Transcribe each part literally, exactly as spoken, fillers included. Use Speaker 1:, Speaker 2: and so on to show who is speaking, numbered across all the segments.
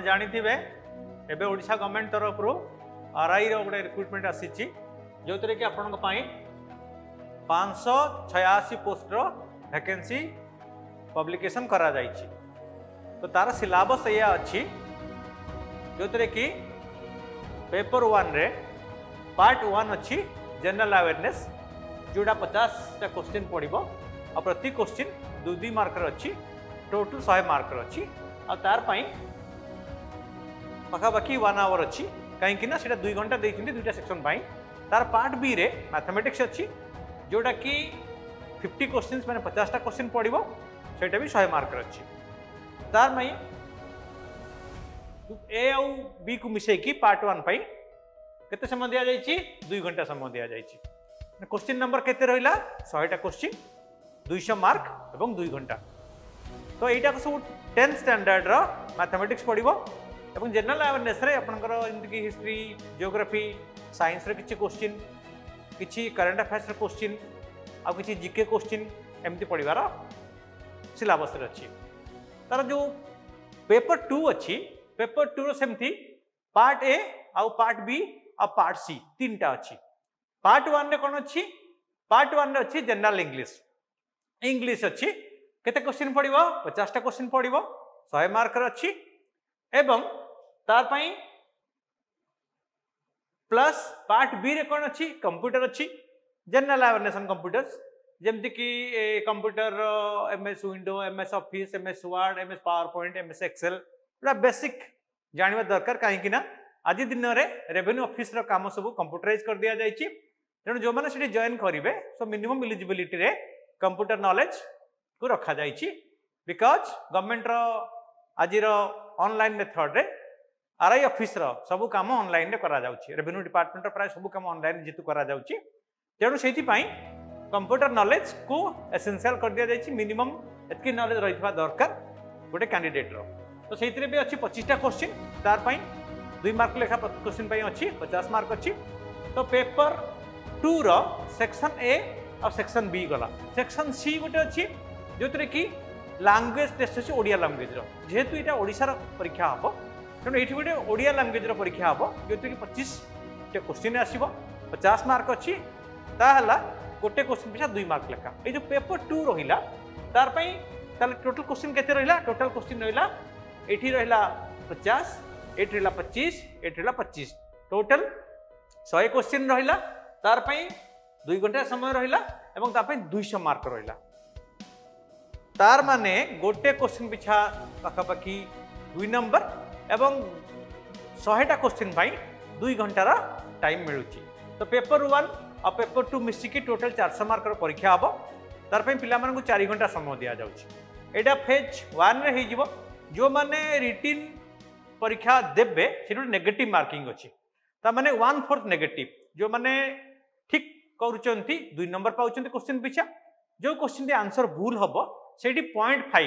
Speaker 1: जानिथिबे एबे ओडिशा गवर्नमेंट तरफ रो आरआई रो गोटे रिक्रुटमेंट आसीची जो तरे कि आपन पई पाँच सौ छियासी पोस्ट रो वैकेंसी पब्लिकेशन करा जाइछि। तो तार सिलेबस या अछि जो तरे कि पेपर वन रे पार्ट वन अच्छी जनरल अवेयरनेस जोड़ा पचास टा क्वेश्चन पड़ो और प्रति क्वेश्चन दु दुई मार्कर अच्छी टोटल सौ मार्कर अच्छी और तार पाखापाखि वन आवर अच्छी कहीं ना से दुई घंटा देखते दुईटा सेक्शन पाई। तार पार्ट बी रे मैथमेटिक्स अच्छी जोड़ा कि फिफ्टी क्वेश्चन मैंने पचास टा क्वेश्चन पड़ो सेटा भी सौ मार्कर अच्छी। तार मई ए आउ बी को मिसेकी पार्ट वन पाई केते समय दिया जाइछि दुई घंटा समय दिया जाइछि। क्वेश्चन नंबर केते रहिला सौ टा क्वेश्चन दो सौ मार्क एवं दुई घंटा। तो एटा को सब टेंथ स्टैंडर्ड रो मैथमेटिक्स पड़िबो एवं जनरल अवेयरनेस रे आपनकर जेंति कि हिस्ट्री जियोग्राफी साइंस रे किछि क्वेश्चन किछि करंट अफेयर्स रे क्वेश्चन आ किछि जीके क्वेश्चन एमति पड़िबार सिलेबस रे अछि। तार जो पेपर टू अछि पेपर टू रो सेमथि पार्ट ए आ पार्ट बी आ पार्ट सी तीन टा अच्छी। पार्ट वन रे कौन अच्छी पार्ट वन रे अच्छी जनरल इंग्लिश इंग्लिश अच्छी केते क्वेश्चन पड़ो पचास टा क्वेश्चन पड़ो सौ मार्कर अच्छी एवं तार पई प्लस पार्ट बी रे कौन अच्छी कंप्यूटर अच्छी जनरल अवेयरनेस ऑन कंप्यूटर्स जेमति कि computer MS window MS office MS word MS power point MS excel पूरा बेसिक जानवा दरकार कहीं ना आज दिन में रेवेन्यू ऑफिस रो काम सब कंप्यूटराइज कर दिया जाइए। तेणु जो मैंने से जॉइन करेंगे सो मिनिमम इलिजिबिलिटी रे कंप्यूटर नॉलेज को रखा जाइए बिकॉज गवर्नमेंट रो आज ऑनलाइन मेथड रे आरआई ऑफिस रो सब काम ऑनलाइन रे करा जाउछि रेवेन्यू डिपार्टमेंट रो प्राय सब काम ऑनलाइन जेतु करा जाउछि। तेणु सेति पई कंप्यूटर नॉलेज को एसेंशियल कर दिया जाइए मिनिमम एतकी नॉलेज रहितबा दरकार गोटे कैंडिडेट रो। तो सेति भी अच्छी पच्चीस टा क्वेश्चन तार पई दुई मार्क लेखा क्वेश्चन पाई अच्छी पचास मार्क अच्छी। तो पेपर टू रो सेक्शन ए और सेक्शन बी गला सेक्शन सी गोटे अच्छी जो थे कि लैंग्वेज टेस्ट अच्छी ओडिया लैंग्वेज रो जेहेतु यहाँ ओडिशार परीक्षा हम तेणु ये गोटे ओडिया लैंग्वेज रो परीक्षा हम जो कि पच्चीस टे क्वेश्चन आसो पचास मार्क अच्छी ताहला गोटे क्वेश्चन पिछा दुई मार्क लेखा। ये जो पेपर टू रहा तार पई ताले टोटल क्वेश्चन केते रहिला टोटल क्वेश्चन रहिला एठी रहिला पचास एट रहा पच्चीस एट रहा पच्चीस टोटल सौ क्वेश्चन रहा तार पई दुई घंटा समय रहा एवं तार दुई सौ मार्क रहा तार माने गोटे क्वेश्चन पिछा पाखापाखि दुई नंबर एवं शहेटा क्वेश्चन पाई दुई घंटार टाइम मिलूँ। तो पेपर वन और पेपर टू मिसिकी टोटल चार सौ मार्क परीक्षा हम तार पई पिला मानकु चार घंटा समय दि जाउछि। एटा फेज वन रे हे जिवो जो माने रिटिन परीक्षा देबे से नेगेटिव मार्किंग अच्छी ताने वन फोर्थ नेगेटिव जो माने ठीक करुचंती दुई नंबर पाउचंती क्वेश्चन पिछा जो क्वेश्चन दी आंसर भूल हबो सेठी पॉइंट फाइव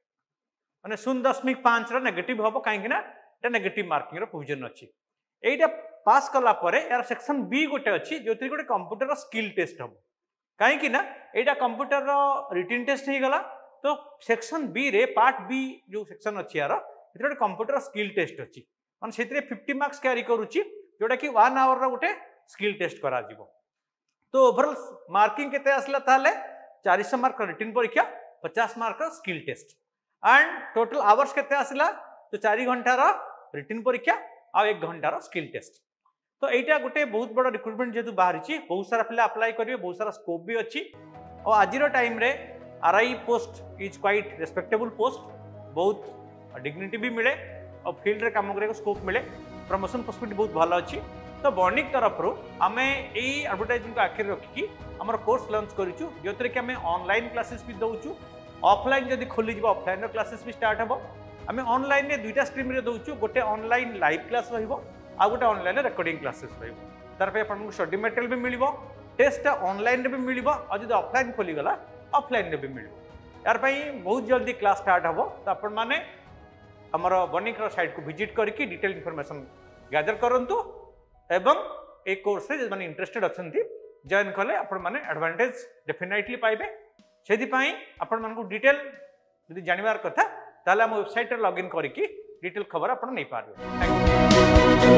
Speaker 1: माने शून्य दशमिक पाँच रो नेगेटिव हबो काहे ना एटा नेगेटिव मार्किंग रो प्रोविजन अच्छी। एटा पास कला परे यार सेक्शन बी गोटे अच्छी जो गोटे कंप्यूटर स्किल टेस्ट हबो काहे ना एटा कंप्यूटर रो रिटिन टेस्ट ही गला। तो सेक्शन बी रे पार्ट बी जो सेक्शन अच्छी यार गोटे कंप्यूटर स्किल टेस्ट अच्छी मान से फिफ्टी मार्क्स क्यारी करुच्ची जोटा कि वन आवर गोटे स्किल टेस्ट करा जीवो। तो ओवरऑल मार्किंग केते आसला ताले चार सौ मार्क रिटिन परीक्षा पचास mark skill test and total hours केते आसला तो चार घंटार रिटिन परीक्षा आ एक घंटार स्किल टेस्ट। तो एटा गोटे बहुत बड़ रिक्रुटमेंट जेतु बाहरी बहुत सारा पिला अप्लाई करेंगे बहुत सारा स्कोप भी अच्छी और आज टाइम रे RI post is quite respectable post बहुत डिग्निटी भी मिले और फील्ड रे काम करे स्कोप मिले प्रमोशन पॉसिबिलिटी बहुत भल अच्छी। तो बर्निक तरफ रू आम यही एडवर्टाइजमेंट को आखिर रखिकी आम कोर्स लॉन्च करूँ जो कि आम ऑनलाइन क्लासेस भी दौचु ऑफलाइन जब खोली ऑफलाइन क्लासेस भी स्टार्ट हम आम ऑनलाइन में दुईटा स्ट्रीम रे दौचु गोटे ऑनलाइन लाइव क्लास रहिबो आ गोटे ऑनलाइन रिकॉर्डिंग क्लासेस रहिबो तार पे आपन स्टडी मटेरियल भी मिलिबो टेस्ट ऑनलाइन रे भी मिलिबो और जब ऑफलाइन खोली गला ऑफलाइन रे भी मिलिबो यार पई बहुत जल्दी क्लास स्टार्ट हबो। तो आपण माने हमर बर्निक साइट को विजिट करके डिटेल इनफॉरमेशन गैदर करंतु एवं ए कोर्स रे माने इंटरेस्टेड अछंती जॉइन कले आपण माने एडवांटेज डेफिनेटली पाइबे। सेति पई आपण मानकु डिटेल यदि जानिबार कथा ताले हम वेबसाइट रे लॉगिन करके डिटेल खबर आप नहीं पारे। Thank you.